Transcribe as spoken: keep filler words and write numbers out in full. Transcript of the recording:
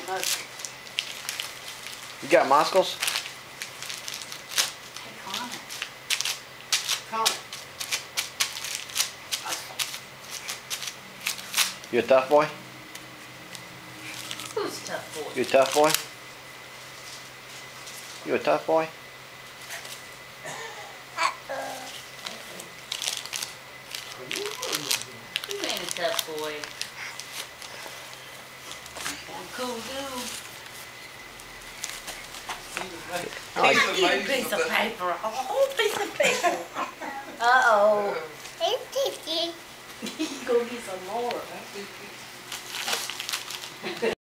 Look. You got muscles? Hey, Connor. Connor. You a tough boy? Who's a tough boy? You a tough boy? You a tough boy? You ain't a tough boy. Cool dude. Like, Need a piece of paper. A whole piece of paper. Uh-oh. You go get some more.